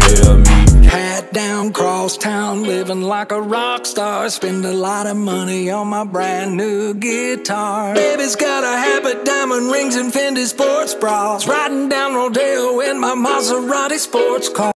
yeah, me. Hat down, cross town, living like a rock star. Spend a lot of money on my brand new guitar. Baby's got a habit, diamond rings and Fendi sports bras. Riding down Rodeo in my Maserati sports car.